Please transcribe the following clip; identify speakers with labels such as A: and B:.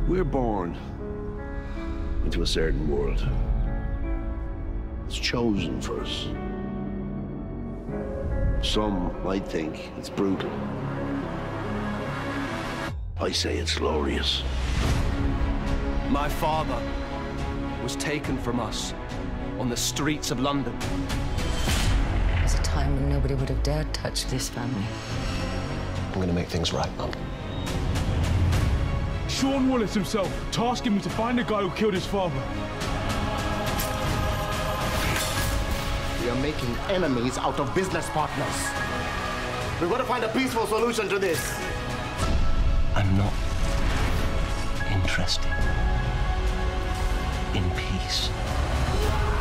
A: We're born into a certain world. It's chosen for us. Some might think it's brutal. I say it's glorious.
B: My father was taken from us on the streets of London.
C: There was a time when nobody would have dared touch this family.
D: I'm gonna make things right, Mum.
E: Sean Wallace himself tasking me to find the guy who killed his father.
F: We are making enemies out of business partners. We've got to find a peaceful solution to this.
D: I'm not interested in peace.